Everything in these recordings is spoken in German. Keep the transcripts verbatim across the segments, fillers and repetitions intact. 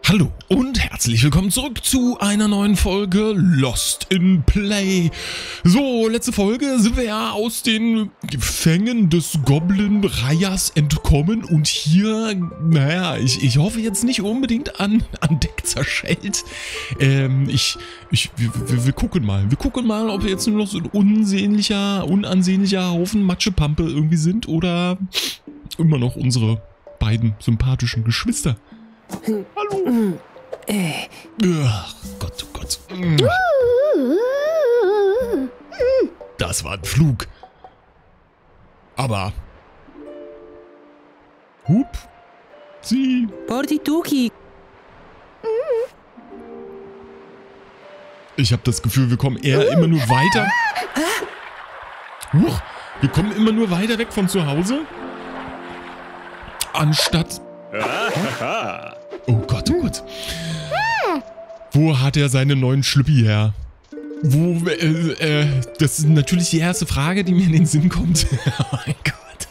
Hallo und herzlich willkommen zurück zu einer neuen Folge Lost in Play. So, letzte Folge sind wir ja aus den Fängen des Goblin-Reihers entkommen und hier, naja, ich, ich hoffe jetzt nicht unbedingt an, an Deck zerschellt. Ähm, ich, ich, wir, wir, wir gucken mal, wir gucken mal, ob wir jetzt nur noch so ein unsehnlicher, unansehnlicher Haufen Matschepampe irgendwie sind oder immer noch unsere beiden sympathischen Geschwister. Hallo. Ach Gott, oh Gott. Das war ein Flug. Aber. Hup. Sie. Porti Tuki. Ich habe das Gefühl, wir kommen eher immer nur weiter. Huch. Wir kommen immer nur weiter weg von zu Hause. Anstatt. Oh Gott, oh Gott. Wo hat er seine neuen Schlüppi her? Wo, äh, äh, das ist natürlich die erste Frage, die mir in den Sinn kommt. Oh mein Gott.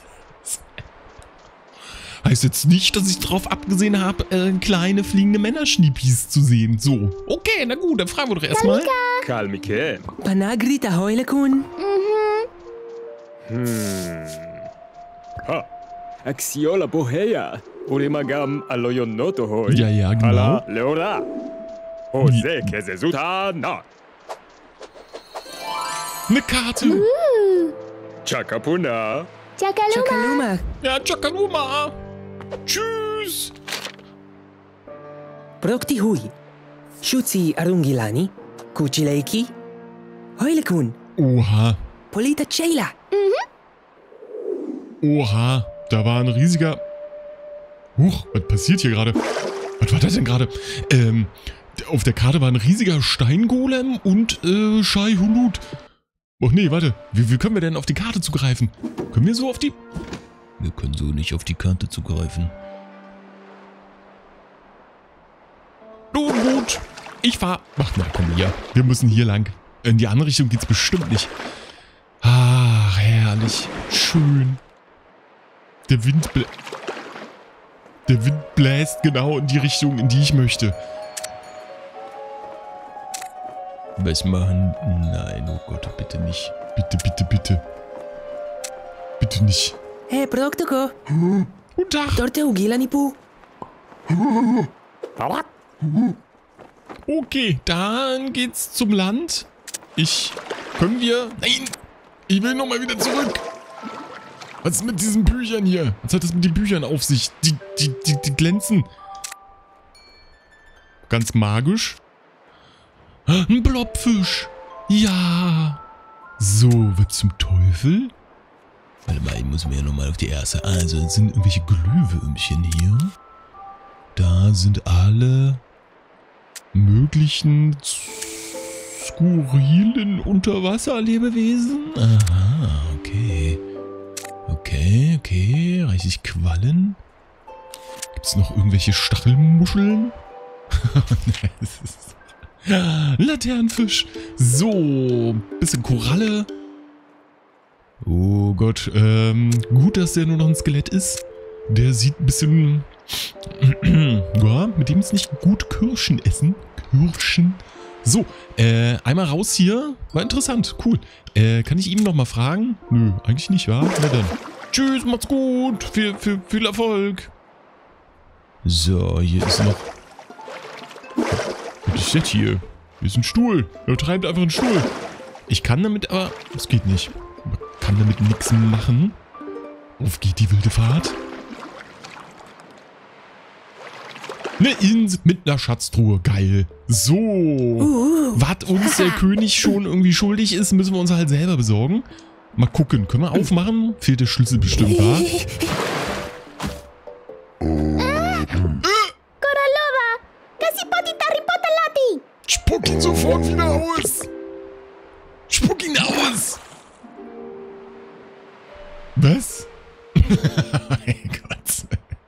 Heißt jetzt nicht, dass ich darauf abgesehen habe, äh, kleine fliegende Männerschniepis zu sehen. So, okay, na gut, dann fragen wir doch erstmal. Kalmike. Panagrita Heulekun. Hmm. Ha. Axiola Bohea. Urimagam Aloyonoto Hoi. Ja, ja, genau. Ala Leora. Jose Kesesutana. Eine Karte. Chakapuna. Chakaluma. Ja, Chakaluma. Tschüss. Prokti Hui. Shuzi Arungilani. Kuchileiki. Heulekun. Oha. Polita Cheila. Oha. Da war ein riesiger... Huch, was passiert hier gerade? Was war das denn gerade? Ähm, auf der Karte war ein riesiger Steingolem und äh, Shai Hulud. Och nee, warte. Wie, wie können wir denn auf die Karte zugreifen? Können wir so auf die... Wir können so nicht auf die Karte zugreifen. Nun gut. Ich fahr... Ach na, komm hier. Wir müssen hier lang. In die andere Richtung geht's bestimmt nicht. Ach, herrlich. Schön. Der Wind... blä- Der Wind bläst genau in die Richtung, in die ich möchte. Was machen? Nein, oh Gott, bitte nicht. Bitte, bitte, bitte. Bitte nicht. Hey, Proktoko. Guten Tag. Torte Ugilani Pu. Okay, dann geht's zum Land. Ich... Können wir... Nein! Ich will nochmal wieder zurück. Was ist mit diesen Büchern hier? Was hat das mit den Büchern auf sich? Die, die, die, die glänzen. Ganz magisch. Ein Blobfisch. Ja. So, was zum Teufel? Warte mal, ich muss mir ja nochmal auf die erste. Also, es sind irgendwelche Glühwürmchen hier. Da sind alle möglichen skurrilen Unterwasserlebewesen. Aha, okay. Okay, okay. Reichlich Quallen. Gibt es noch irgendwelche Stachelmuscheln? Laternenfisch. So, bisschen Koralle. Oh Gott, ähm, gut, dass der nur noch ein Skelett ist. Der sieht ein bisschen... ja, mit dem ist nicht gut Kirschen essen. Kirschen. So, äh, einmal raus hier. War interessant, cool. Äh, kann ich ihm noch mal fragen? Nö, eigentlich nicht, wa? Na dann. Tschüss, macht's gut. Viel, viel, viel Erfolg. So, hier ist noch... Was ist das hier? Hier ist ein Stuhl. Er treibt einfach einen Stuhl. Ich kann damit aber... Das geht nicht. Man kann damit nichts machen. Auf geht die wilde Fahrt. Eine Insel mit einer Schatztruhe. Geil. So. Uh. Was uns der König schon irgendwie schuldig ist, müssen wir uns halt selber besorgen. Mal gucken. Können wir aufmachen? Fehlt der Schlüssel bestimmt, wa? Koralova! Kasipotita ripotalati! Spuck ihn sofort wieder aus. Spuck ihn aus. Was? Mein Gott.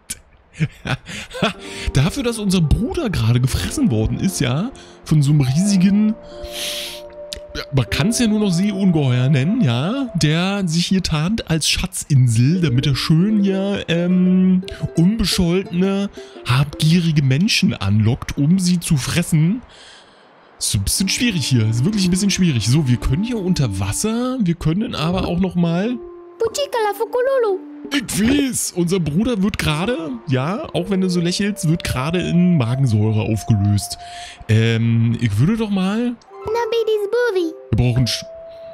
Dafür, dass unser Bruder gerade gefressen worden ist, ja, von so einem riesigen man kann es ja nur noch Seeungeheuer nennen, ja, der sich hier tarnt als Schatzinsel, damit er schön hier ähm, unbescholtene, habgierige Menschen anlockt, um sie zu fressen. Ist ein bisschen schwierig hier, ist wirklich ein bisschen schwierig. So, wir können hier unter Wasser, wir können aber auch nochmal... Puchikala Fukululu. Ich weiß, unser Bruder wird gerade, ja, auch wenn du so lächelst, wird gerade in Magensäure aufgelöst. Ähm, ich würde doch mal... Nabidis Buvi. Wir brauchen... Sch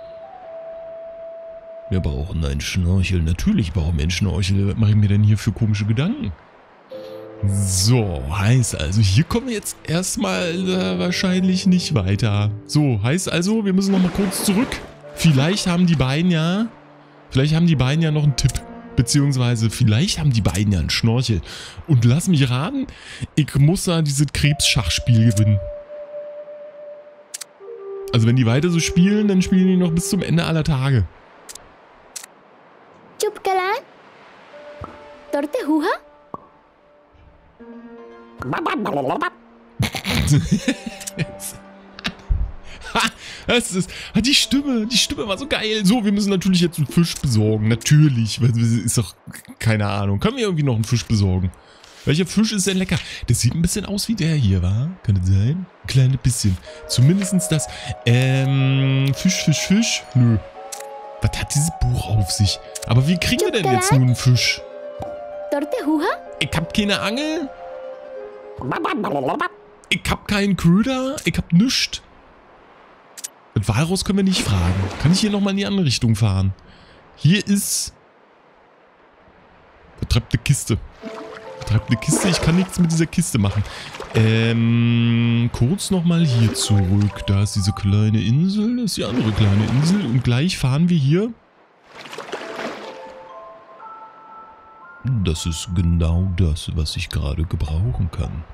wir brauchen einen Schnorchel. Natürlich brauchen wir einen Schnorchel. Was mache ich mir denn hier für komische Gedanken? So, heißt also, hier kommen wir jetzt erstmal äh, wahrscheinlich nicht weiter. So, heißt also, wir müssen nochmal kurz zurück. Vielleicht haben die beiden ja... Vielleicht haben die beiden ja noch einen Tipp. Beziehungsweise vielleicht haben die beiden ja einen Schnorchel. Und lass mich raten, ich muss da dieses Krebsschachspiel gewinnen. Also wenn die weiter so spielen, dann spielen die noch bis zum Ende aller Tage. Chupkala. Torte Huha. Ha, das ist, die Stimme, die Stimme war so geil. So, wir müssen natürlich jetzt einen Fisch besorgen. Natürlich, ist doch, keine Ahnung. Können wir irgendwie noch einen Fisch besorgen? Welcher Fisch ist denn lecker? Das sieht ein bisschen aus wie der hier, wa? Kann das sein? Ein kleines bisschen. Zumindestens das, ähm, Fisch, Fisch, Fisch? Nö. Was hat dieses Buch auf sich? Aber wie kriegen wir denn jetzt nun einen Fisch? Torte Huha. Ich hab keine Angel. Ich hab keinen Köder. Ich hab nichts. Mit Walross können wir nicht fragen. Kann ich hier nochmal in die andere Richtung fahren? Hier ist... Betreibt eine Kiste. Betreibt eine Kiste. Ich kann nichts mit dieser Kiste machen. Ähm, kurz nochmal hier zurück. Da ist diese kleine Insel. Das ist die andere kleine Insel. Und gleich fahren wir hier. Das ist genau das, was ich gerade gebrauchen kann.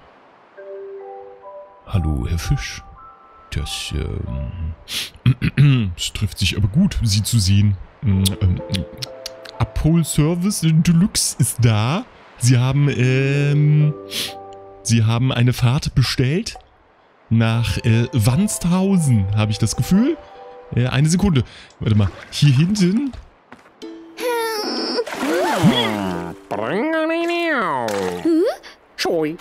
Hallo, Herr Fisch. Das, ähm, das trifft sich aber gut, Sie zu sehen. Ähm, Abholservice Deluxe ist da. Sie haben, ähm, Sie haben eine Fahrt bestellt nach äh, Wansthausen, habe ich das Gefühl. Äh, eine Sekunde. Warte mal. Hier hinten. Schoi.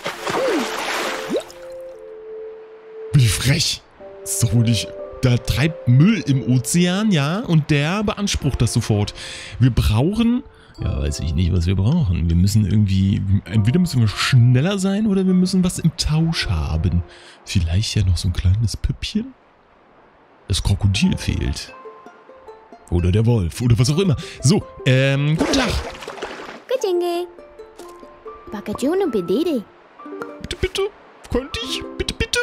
Wie frech. Ist doch wohl nicht... Da treibt Müll im Ozean, ja, und der beansprucht das sofort. Wir brauchen... Ja, weiß ich nicht, was wir brauchen. Wir müssen irgendwie... Entweder müssen wir schneller sein oder wir müssen was im Tausch haben. Vielleicht ja noch so ein kleines Püppchen? Das Krokodil fehlt. Oder der Wolf, oder was auch immer. So, ähm, guten Tag. Kajenge. Bakajuno Bedede. Bitte, bitte. Könnte ich? Bitte, bitte.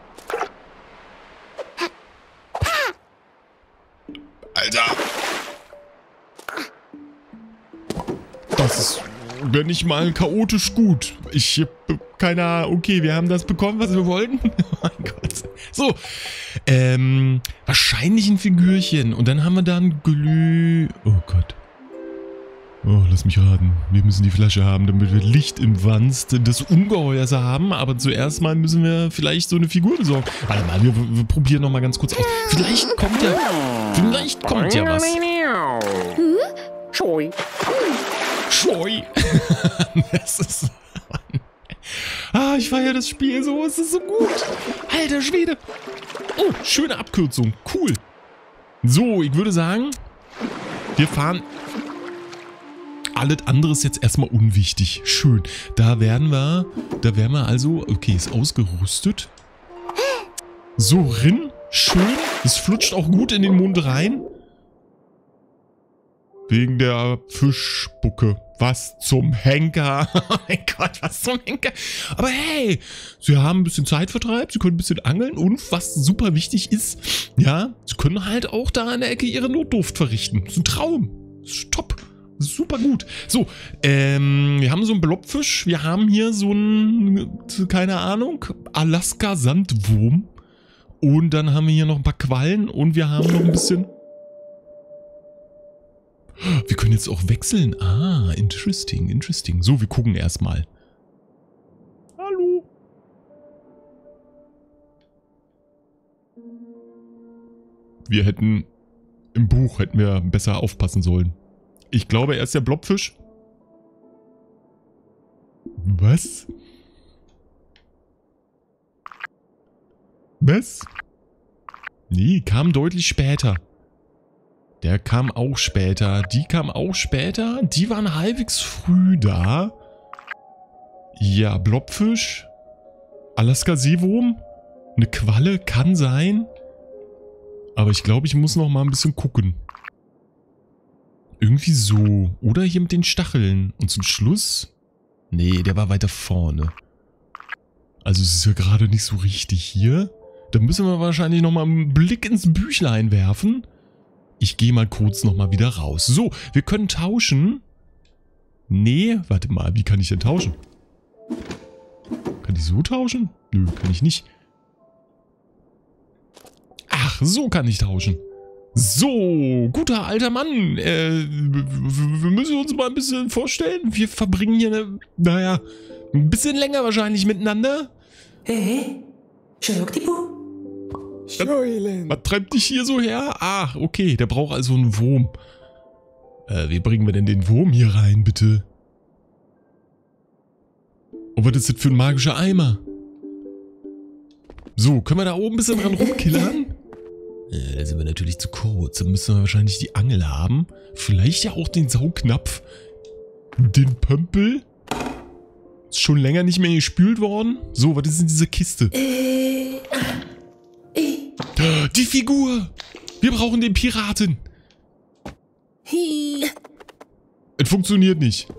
Alter. Das ist, wenn nicht mal chaotisch gut. Ich hab keine Ahnung. Okay, wir haben das bekommen, was wir wollten. Oh mein Gott. So. Ähm, wahrscheinlich ein Figürchen. Und dann haben wir da ein Glüh... Oh Gott. Oh, lass mich raten. Wir müssen die Flasche haben, damit wir Licht im Wanst des Ungeheuers haben. Aber zuerst mal müssen wir vielleicht so eine Figur besorgen. Warte mal, wir, wir probieren noch mal ganz kurz aus. Vielleicht kommt ja... Vielleicht kommt ja was. Schoi. Schoi. Das ist... Ah, ich feiere das Spiel so. Es ist so gut. Alter Schwede. Oh, schöne Abkürzung. Cool. So, ich würde sagen, wir fahren... Alles andere ist jetzt erstmal unwichtig. Schön. Da werden wir... Da werden wir also... Okay, ist ausgerüstet. So, rin. Schön. Es flutscht auch gut in den Mund rein. Wegen der Fischspucke. Was zum Henker. Oh mein Gott, was zum Henker. Aber hey, Sie haben ein bisschen Zeitvertreib, Sie können ein bisschen angeln und was super wichtig ist, ja, Sie können halt auch da in der Ecke Ihre Notdurft verrichten. Das ist ein Traum. Das ist top. Das ist super gut. So, ähm, wir haben so einen Blobfisch. Wir haben hier so einen, keine Ahnung, Alaska-Sandwurm. Und dann haben wir hier noch ein paar Quallen und wir haben noch ein bisschen... Wir können jetzt auch wechseln. Ah, interesting, interesting. So, wir gucken erstmal. Hallo. wir hätten im Buch hätten wir besser aufpassen sollen. Ich glaube, er ist der Blobfisch. Was? Was? Nee, kam deutlich später. Der kam auch später. Die kam auch später. Die waren halbwegs früh da. Ja, Blobfisch. Alaska-Seewurm. Eine Qualle kann sein. Aber ich glaube, ich muss noch mal ein bisschen gucken. Irgendwie so. Oder hier mit den Stacheln. Und zum Schluss... Nee, der war weiter vorne. Also es ist ja gerade nicht so richtig hier. Da müssen wir wahrscheinlich noch mal einen Blick ins Büchlein werfen. Ich gehe mal kurz noch mal wieder raus. So, wir können tauschen. Nee, warte mal, wie kann ich denn tauschen? Kann ich so tauschen? Nö, kann ich nicht. Ach, so kann ich tauschen. So, guter alter Mann. Äh, wir müssen uns mal ein bisschen vorstellen. Wir verbringen hier, eine, naja, ein bisschen länger wahrscheinlich miteinander. Hey, Sharoktipu? Shoilen. Was treibt dich hier so her? Ach, okay, der braucht also einen Wurm. Äh, wie bringen wir denn den Wurm hier rein, bitte? Und was ist das für ein magischer Eimer? So, können wir da oben ein bisschen dran rumkillern? Äh, da sind wir natürlich zu kurz. Da müssen wir wahrscheinlich die Angel haben. Vielleicht ja auch den Saugnapf. Den Pömpel. Ist schon länger nicht mehr gespült worden. So, was ist in dieser Kiste? Äh, Die Figur! Wir brauchen den Piraten! hi. Es funktioniert nicht.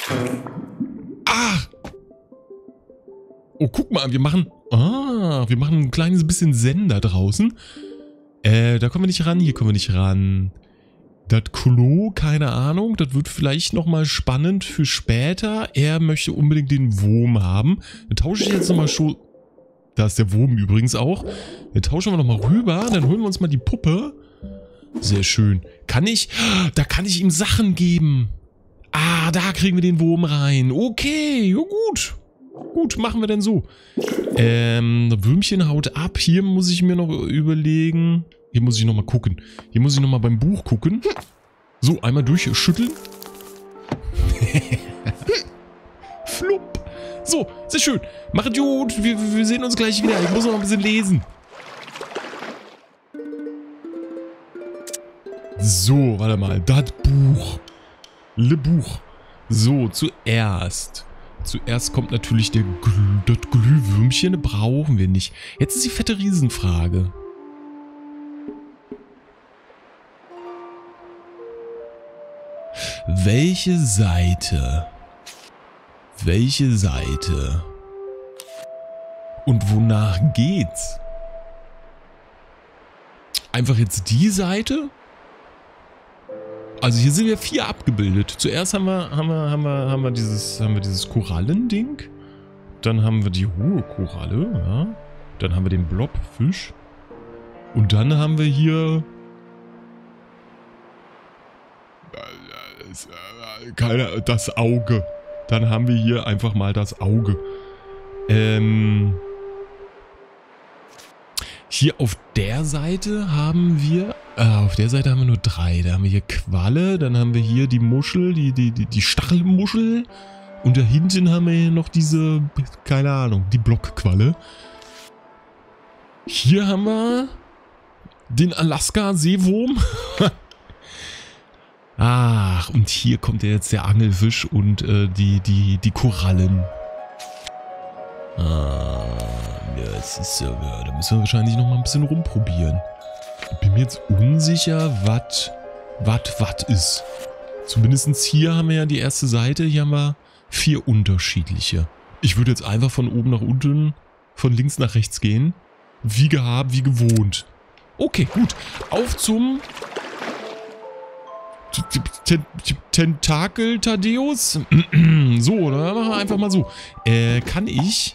Ah! Oh, guck mal, wir machen... Ah, wir machen ein kleines bisschen Sender draußen. Äh, da kommen wir nicht ran, hier kommen wir nicht ran. Das Klo, keine Ahnung, das wird vielleicht nochmal spannend für später. Er möchte unbedingt den Wurm haben. Dann tausche ich jetzt nochmal schon... Da ist der Wurm übrigens auch. Dann tauschen wir nochmal rüber, dann holen wir uns mal die Puppe. Sehr schön. Kann ich... Da kann ich ihm Sachen geben. Ah, da kriegen wir den Wurm rein. Okay, ja gut. Gut, machen wir denn so. Ähm, Würmchen haut ab. Hier muss ich mir noch überlegen. Hier muss ich nochmal gucken. Hier muss ich nochmal beim Buch gucken. So, einmal durchschütteln. Flupp. So, sehr schön. Macht gut. Wir, wir sehen uns gleich wieder. Ich muss noch ein bisschen lesen. So, warte mal. Das Buch. Le Buch. So, zuerst. Zuerst kommt natürlich der Glüh, das Glühwürmchen. Brauchen wir nicht. Jetzt ist die fette Riesenfrage. Welche Seite? Welche Seite? Und wonach geht's? Einfach jetzt die Seite? Also hier sind ja vier abgebildet. Zuerst haben wir, haben wir, haben wir, haben wir dieses, haben wir dieses Korallending. Dann haben wir die hohe Koralle, ja. Dann haben wir den Blobfisch. Und dann haben wir hier... Keine, das Auge. Dann haben wir hier einfach mal das Auge. Ähm... Hier auf der Seite haben wir... Äh, auf der Seite haben wir nur drei. Da haben wir hier Qualle, dann haben wir hier die Muschel, die, die, die, die Stachelmuschel. Und da hinten haben wir hier noch diese, keine Ahnung, die Blockqualle. Hier haben wir den Alaska-Seewurm. Ach, und hier kommt jetzt der Angelfisch und äh, die, die, die Korallen. Ah, ja, das ist ja, ja, da müssen wir wahrscheinlich noch mal ein bisschen rumprobieren. Ich bin mir jetzt unsicher, was was was ist. Zumindest hier haben wir ja die erste Seite, hier haben wir vier unterschiedliche. Ich würde jetzt einfach von oben nach unten, von links nach rechts gehen. Wie gehabt, wie gewohnt. Okay, gut. Auf zum Tentakel Thaddeus. So, dann machen wir einfach mal so. Äh, kann ich...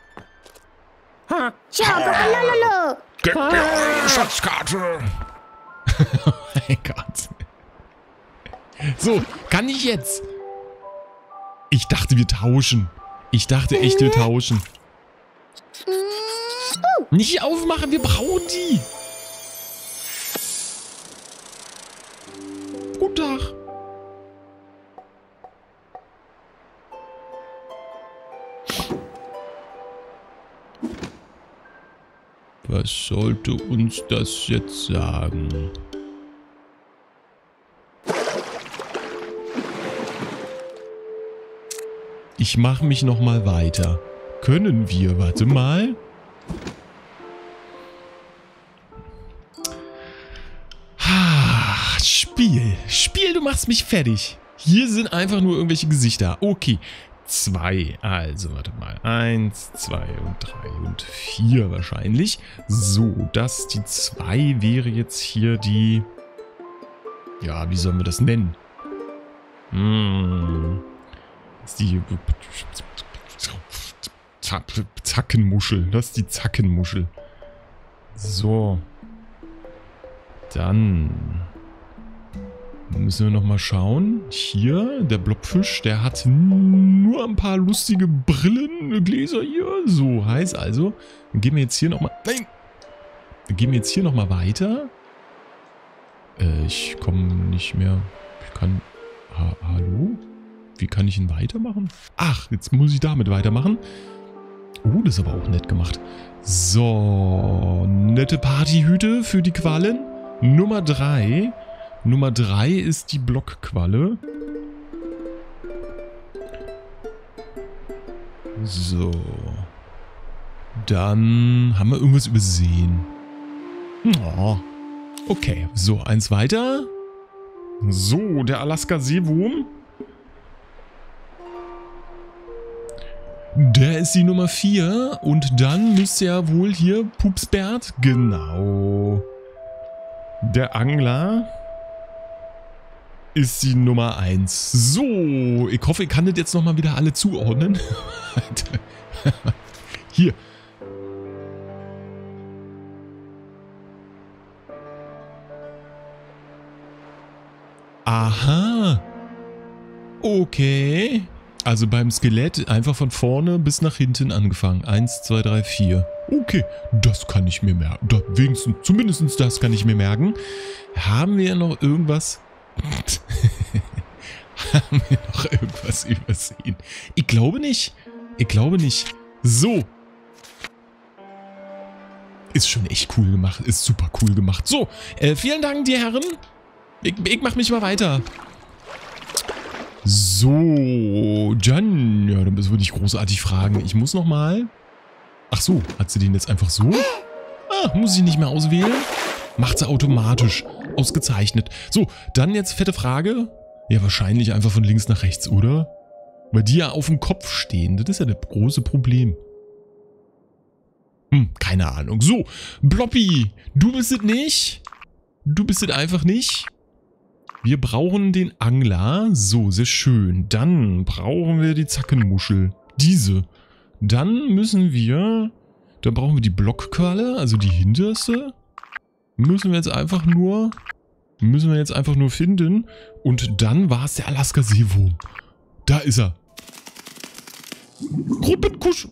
Ciao, Lololo. Gib mir eure Schatzkarte. Oh mein Gott. So, kann ich jetzt? Ich dachte, wir tauschen. Ich dachte echt, wir tauschen. Nicht aufmachen, wir brauchen die. guten Tag. Was sollte uns das jetzt sagen? Ich mache mich noch mal weiter. Können wir? Warte mal. Ah, Spiel. Spiel, du machst mich fertig. Hier sind einfach nur irgendwelche Gesichter. Okay. Zwei. Also, warte mal. Eins, zwei und drei und vier wahrscheinlich. So, das, die zwei wäre jetzt hier die... Ja, wie sollen wir das nennen? Hm... Das ist die Zackenmuschel. Das ist die Zackenmuschel. So. Dann müssen wir nochmal schauen. Hier, der Blobfisch, der hat nur ein paar lustige Brillengläser hier. So, heißt also, dann gehen wir jetzt hier nochmal... Nein! Dann gehen wir jetzt hier nochmal weiter. Äh, ich komme nicht mehr... Ich kann... Ha Hallo? Wie kann ich ihn weitermachen? Ach, jetzt muss ich damit weitermachen. Oh, das ist aber auch nett gemacht. So, nette Partyhüte für die Quallen. Nummer drei. Nummer drei ist die Blockqualle. So. Dann haben wir irgendwas übersehen. Oh. Okay, so, eins weiter. So, der Alaska-Seewurm. Der ist die Nummer vier und dann müsste ja wohl hier Pupsbert, genau. Der Angler ist die Nummer eins. So, ich hoffe, ich kann das jetzt nochmal wieder alle zuordnen. Hier. Aha. Okay. Also beim Skelett einfach von vorne bis nach hinten angefangen. Eins, zwei, drei, vier. Okay, das kann ich mir merken. Da, wenigstens, zumindest das kann ich mir merken. Haben wir noch irgendwas? Haben wir noch irgendwas übersehen? Ich glaube nicht. Ich glaube nicht. So. Ist schon echt cool gemacht. Ist super cool gemacht. So, äh, vielen Dank, die Herren. Ich, ich mach mich mal weiter. So, Jan, ja, da müssen wir nicht großartig fragen. Ich muss nochmal... Ach so, hat sie den jetzt einfach so? Ah, muss ich nicht mehr auswählen? Macht sie automatisch. Ausgezeichnet. So, dann jetzt fette Frage. Ja, wahrscheinlich einfach von links nach rechts, oder? Weil die ja auf dem Kopf stehen. Das ist ja das große Problem. Hm, keine Ahnung. So, Bloppy, du bist es nicht. Du bist es einfach nicht. Wir brauchen den Angler. So, sehr schön. Dann brauchen wir die Zackenmuschel. Diese. Dann müssen wir... Dann brauchen wir die Blockqualle, also die hinterste. Müssen wir jetzt einfach nur... Müssen wir jetzt einfach nur finden. Und dann war es der Alaska-Seewurm. Da ist er. Gruppenkusch...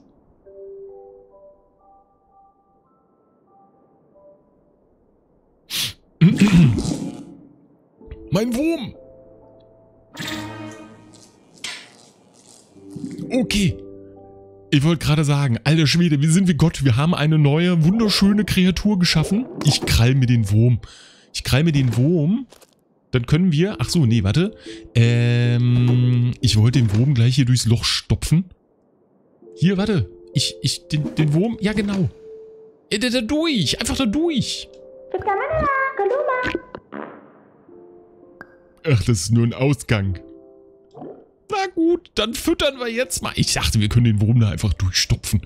Mein Wurm! Okay. Ich wollte gerade sagen, alter Schwede, wir sind wie Gott. Wir haben eine neue, wunderschöne Kreatur geschaffen. Ich krall mir den Wurm. Ich krall mir den Wurm. Dann können wir... Ach so, nee, warte. Ähm, ich wollte den Wurm gleich hier durchs Loch stopfen. Hier, warte. Ich, ich, den, den Wurm... Ja, genau. Ja, da, da durch. Einfach da durch. Ach, das ist nur ein Ausgang. Na gut, dann füttern wir jetzt mal. Ich dachte, wir können den Wurm da einfach durchstopfen.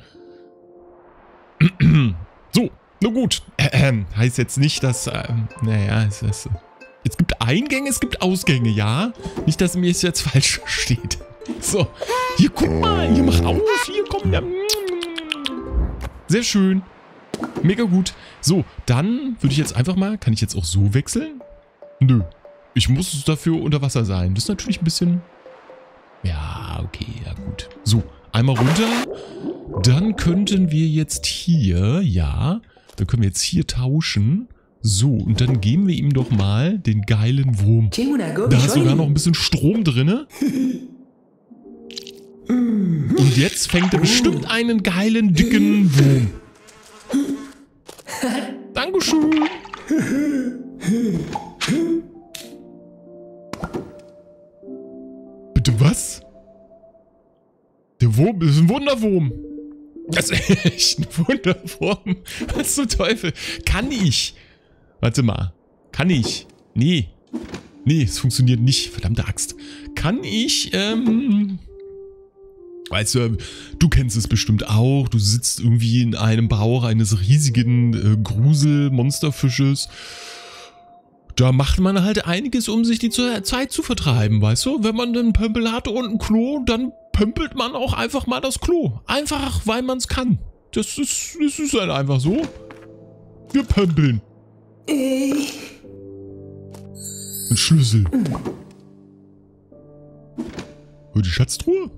So, na gut. Ähm, heißt jetzt nicht, dass... Ähm, naja, es ist... Es gibt Eingänge, es gibt Ausgänge, ja? Nicht, dass mir es jetzt falsch steht. So, hier, guck mal. Hier, mach auf. Hier, komm. Ja. Sehr schön. Mega gut. So, dann würde ich jetzt einfach mal... Kann ich jetzt auch so wechseln? Nö. Ich muss dafür unter Wasser sein. Das ist natürlich ein bisschen... Ja, okay, ja gut. So, einmal runter. Dann könnten wir jetzt hier, ja, dann können wir jetzt hier tauschen. So, und dann geben wir ihm doch mal den geilen Wurm. Da ist sogar noch ein bisschen Strom drin. Und jetzt fängt er bestimmt einen geilen, dicken Wurm. Dankeschön. Bitte was? Der Wurm ist ein Wunderwurm. Das ist echt ein Wunderwurm. Was zum Teufel? Kann ich? Warte mal. Kann ich? Nee. Nee, es funktioniert nicht. Verdammte Axt. Kann ich, ähm... Weißt du, du kennst es bestimmt auch. Du sitzt irgendwie in einem Bauch eines riesigen äh, Grusel-Monsterfisches. Da macht man halt einiges, um sich die Zeit zu vertreiben, weißt du? Wenn man einen Pömpel hat und ein Klo, dann pömpelt man auch einfach mal das Klo. Einfach, weil man es kann. Das ist, das ist halt einfach so. Wir pömpeln. Ein Schlüssel. Für die Schatztruhe?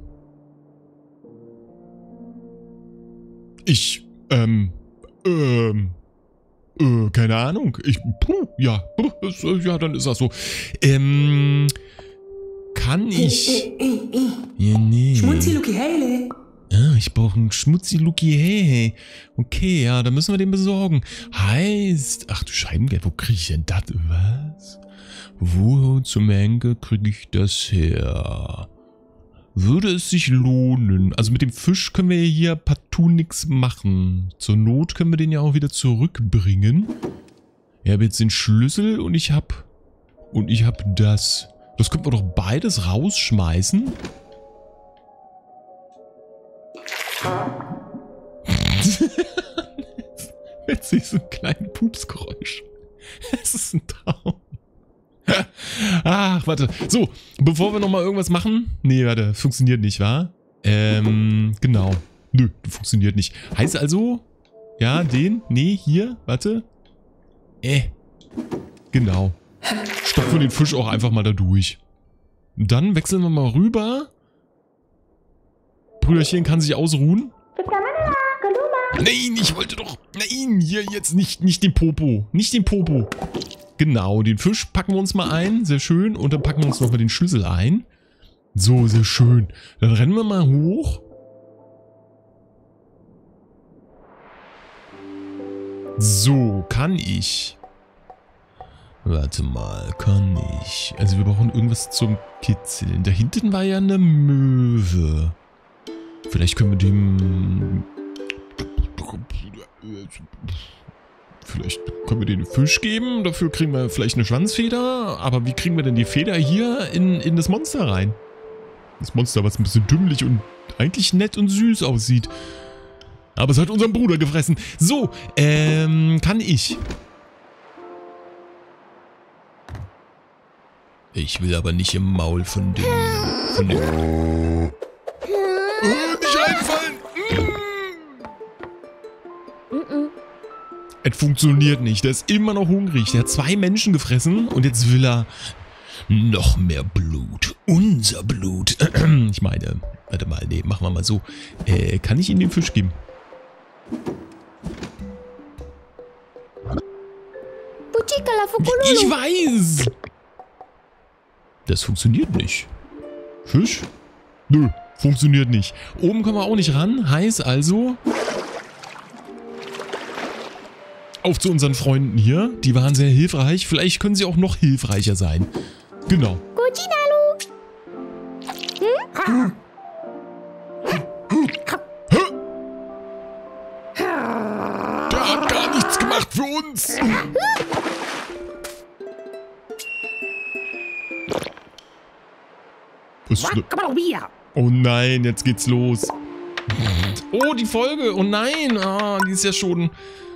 Ich, ähm, ähm, äh, keine Ahnung. Ich, puh, ja, ist, ja, dann ist das so. Ähm, kann ich... Ja, nee. Schmutzi-Luki Heile. Ah, ich brauche einen Schmutzi-Luki Hehe. Okay, ja, dann müssen wir den besorgen. Heißt, ach du Scheibengeld, wo kriege ich denn das? Was? Wo zum Henker kriege ich das her? Würde es sich lohnen? Also mit dem Fisch können wir hier partout nichts machen. Zur Not können wir den ja auch wieder zurückbringen. Ich habe jetzt den Schlüssel und ich habe... Und ich habe das. Das könnten wir doch beides rausschmeißen. Jetzt sehe ich so ein kleines Pupsgeräusch. Es ist ein Traum. Ach, warte. So, bevor wir nochmal irgendwas machen. Nee, warte, funktioniert nicht, wa? Ähm, genau. Nö, funktioniert nicht. Heißt also, ja, den, nee, hier, warte. Äh, genau. Stopfen den Fisch auch einfach mal da durch. Und dann wechseln wir mal rüber. Brüderchen kann sich ausruhen. Nein, ich wollte doch... Nein, hier jetzt nicht, nicht den Popo. Nicht den Popo. Genau, den Fisch packen wir uns mal ein. Sehr schön. Und dann packen wir uns nochmal den Schlüssel ein. So, sehr schön. Dann rennen wir mal hoch. So, kann ich... Warte mal, kann ich... Also wir brauchen irgendwas zum Kitzeln. Da hinten war ja eine Möwe. Vielleicht können wir dem... Vielleicht können wir den Fisch geben. Dafür kriegen wir vielleicht eine Schwanzfeder. Aber wie kriegen wir denn die Feder hier in, in das Monster rein? Das Monster, was ein bisschen dümmlich und eigentlich nett und süß aussieht. Aber es hat unseren Bruder gefressen. So, ähm, kann ich... Ich will aber nicht im Maul von dem... Von dem... Oh, nicht einfallen! Mm. Es funktioniert nicht. Der ist immer noch hungrig. Der hat zwei Menschen gefressen und jetzt will er noch mehr Blut. Unser Blut. Ich meine, warte mal, nee, machen wir mal so. Äh, kann ich ihm den Fisch geben? Ich weiß! Das funktioniert nicht. Fisch? Nö, funktioniert nicht. Oben kommen wir auch nicht ran. Heißt also... Auf zu unseren Freunden hier. Die waren sehr hilfreich. Vielleicht können sie auch noch hilfreicher sein. Genau. Hm? Der hat gar nichts gemacht für uns. Oh nein, jetzt geht's los. Oh, die Folge. Oh nein. Ah, die ist ja schon...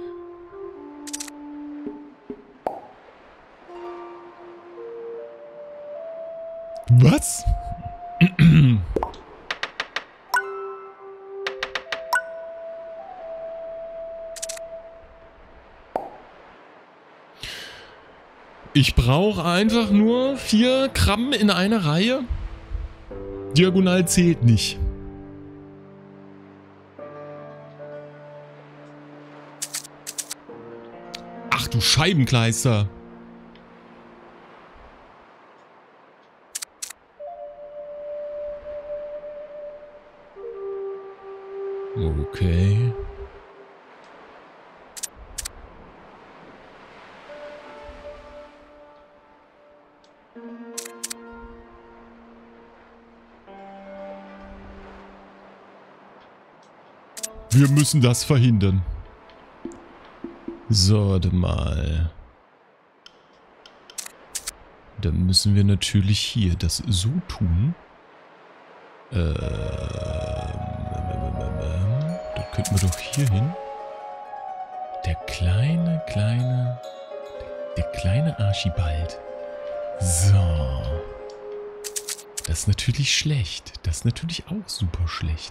Was? Ich brauche einfach nur vier Krabben in einer Reihe. Diagonal zählt nicht. Ach, du Scheibenkleister. Okay. Wir müssen das verhindern. So, warte mal. Dann müssen wir natürlich hier das so tun. Ähm, dann könnten wir doch hier hin. Der kleine, kleine, der, der kleine Archibald. So. Das ist natürlich schlecht. Das ist natürlich auch super schlecht.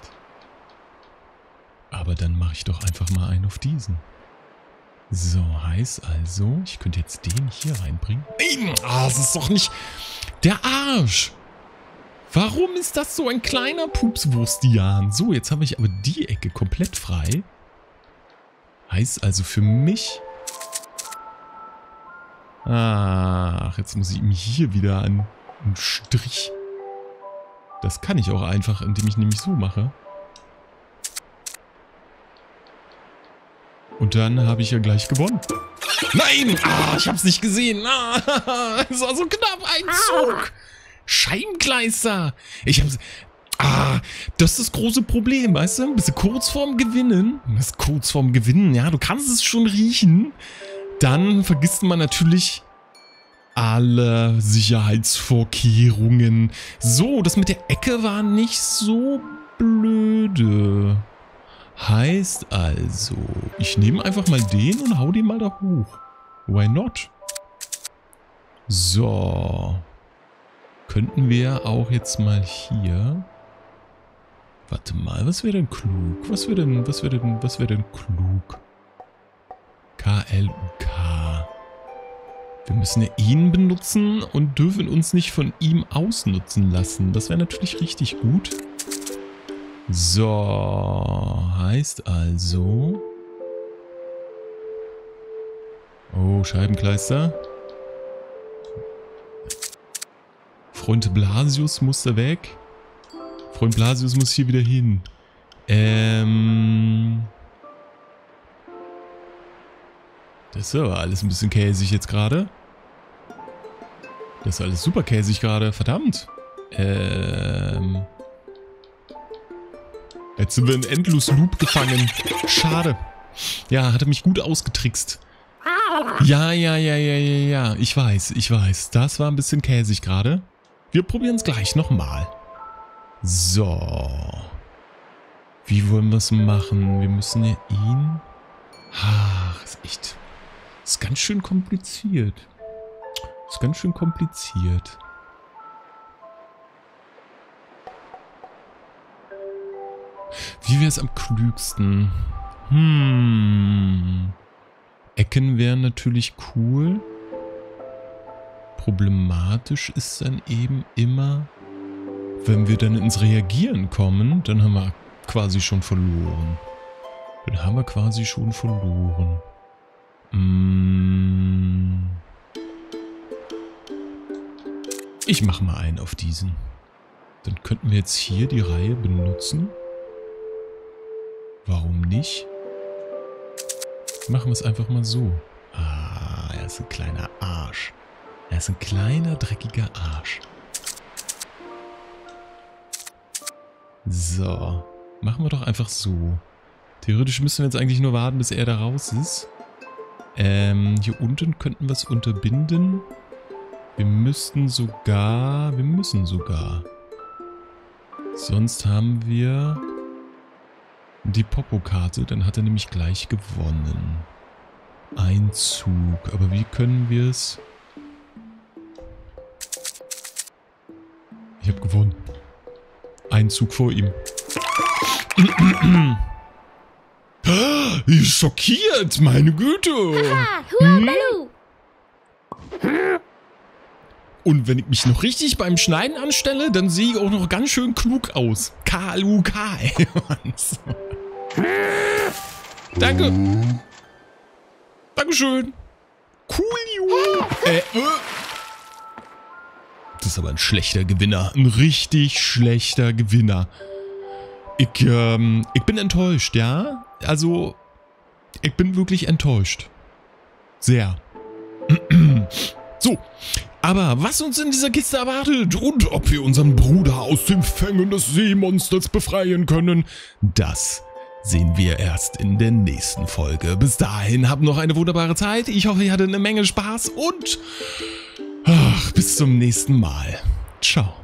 Aber dann mache ich doch einfach mal einen auf diesen. So, heißt also, ich könnte jetzt den hier reinbringen. Nein, ah, das ist doch nicht der Arsch. Warum ist das so ein kleiner Pupswurstian? So, jetzt habe ich aber die Ecke komplett frei. Heißt also für mich... Ach, jetzt muss ich ihm hier wieder einen, einen Strich. Das kann ich auch einfach, indem ich nämlich so mache. Und dann habe ich ja gleich gewonnen. Nein! Ah, ich hab's nicht gesehen. Ah, das war so knapp. Ein Zug. Scheibenkleister. Ich hab's... Ah, das ist das große Problem, weißt du? Bist du kurz vorm Gewinnen? Das ist kurz vorm Gewinnen, ja. Du kannst es schon riechen. Dann vergisst man natürlich alle Sicherheitsvorkehrungen. So, das mit der Ecke war nicht so blöde. Heißt also, ich nehme einfach mal den und hau den mal da hoch. Why not? So. Könnten wir auch jetzt mal hier... Warte mal, was wäre denn klug? Was wäre denn, was wäre denn, was wäre denn klug? K L U K. Wir müssen ja ihn benutzen und dürfen uns nicht von ihm ausnutzen lassen. Das wäre natürlich richtig gut. So, heißt also... Oh, Scheibenkleister. Freund Blasius muss da weg. Freund Blasius muss hier wieder hin. Ähm... Das ist aber alles ein bisschen käsig jetzt gerade. Das ist alles super käsig gerade, verdammt. Ähm... Jetzt sind wir in Endlos-Loop gefangen. Schade. Ja, hat er mich gut ausgetrickst. Ja, ja, ja, ja, ja, ja. Ich weiß, ich weiß. Das war ein bisschen käsig gerade. Wir probieren es gleich nochmal. So. Wie wollen wir es machen? Wir müssen ja ihn... Ach, ist echt... Ist ganz schön kompliziert. Ist ganz schön kompliziert. Wie wäre es am klügsten? Hm. Ecken wären natürlich cool. Problematisch ist dann eben immer, wenn wir dann ins Reagieren kommen, dann haben wir quasi schon verloren. Dann haben wir quasi schon verloren. Hm. Ich mache mal einen auf diesen. Dann könnten wir jetzt hier die Reihe benutzen. Warum nicht? Machen wir es einfach mal so. Ah, er ist ein kleiner Arsch. Er ist ein kleiner, dreckiger Arsch. So. Machen wir doch einfach so. Theoretisch müssen wir jetzt eigentlich nur warten, bis er da raus ist. Ähm, hier unten könnten wir es unterbinden. Wir müssten sogar... Wir müssen sogar. Sonst haben wir... die Popo-Karte, dann hat er nämlich gleich gewonnen. Ein Zug. Aber wie können wir es... Ich habe gewonnen. Ein Zug vor ihm. Ich ist schockiert, meine Güte. Haha, Hua Balu. Und wenn ich mich noch richtig beim Schneiden anstelle, dann sehe ich auch noch ganz schön klug aus. K L U K. Danke. Dankeschön. Coolio. Äh, äh. Das ist aber ein schlechter Gewinner. Ein richtig schlechter Gewinner. Ich, ähm, ich bin enttäuscht, ja? Also, ich bin wirklich enttäuscht. Sehr. So, aber was uns in dieser Kiste erwartet und ob wir unseren Bruder aus den Fängen des Seemonsters befreien können, das sehen wir erst in der nächsten Folge. Bis dahin, habt noch eine wunderbare Zeit. Ich hoffe, ihr hattet eine Menge Spaß und ach, bis zum nächsten Mal. Ciao.